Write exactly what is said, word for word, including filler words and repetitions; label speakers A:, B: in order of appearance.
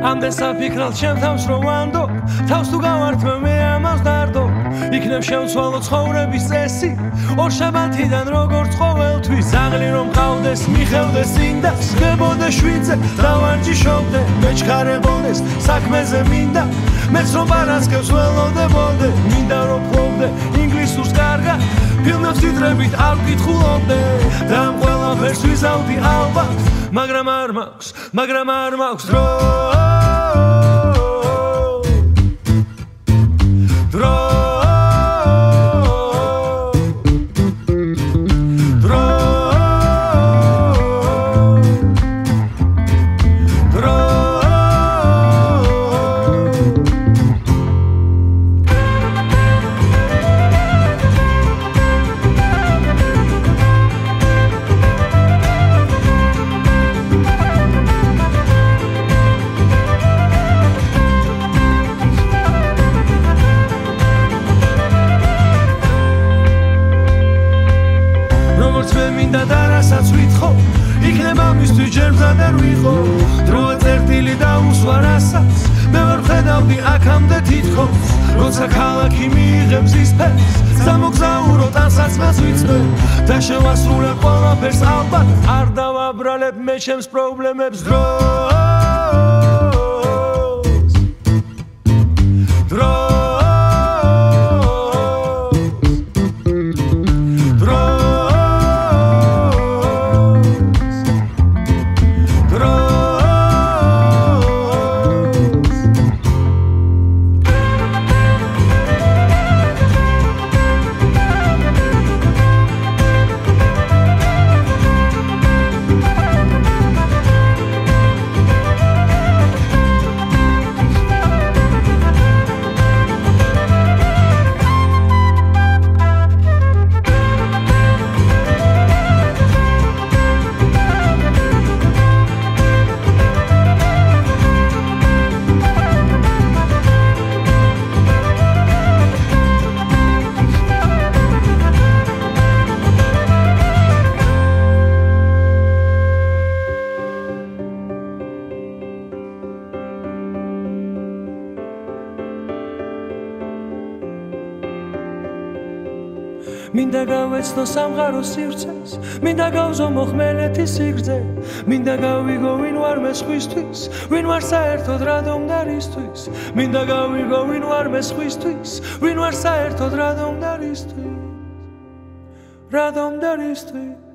A: ამდენ საფიქრალ ჩემ თავს რო ვანდო თავს თუ გავართმევ მე ამას დარდო იქნებ შევცვალო ცხოვრების წესი ორ შაბათიდან როგორც ყოველთვის ზაღლი რომ ყავდეს მიხევდეს წინდას გებოდე შვიდზე დავარჯიშობდე მეჩქარებოდეს საქმეზე მინდა მეც რომ პარასკევს ველოდებოდე მინდა რომ ფლობდე ინგლისურს კარგად ფილმებს თიტრებით არ ვკითხულობდე და ამ ყველაფერს ვიზავდი ალბათ მაგრამ არ მაქვს მაგრამ არ მაქვს დრო დრო იქნება მისთვის ჯერ მზად არ ვიყო დროა წერტილი დაუსვა რასაც მე ვერ ვხედავდი აქამდე თითქოს როცა ქალაქი მიიღებს ის ფერს სამოგზაურო ტანსაცმელს ვიცნე და შევასრულებ ყველაფერს ალბათ არ დავაბრალებ მე ჩემს პრობლემებს დროს დროს მინდა გავეცნო სამყაროს სივრცეს მინდა გავზომო ხმელეთის სიგრძე მინდა გავიგო ვინ ვარ მე სხვისთვის ვინ ვარ საერთოდ რადომ დარისთვის მინდა გავიგო ვინ ვარ მე სხვისთვის ვინ ვარ საერთოდ რადომ დარისთვის რადომ დარისთვის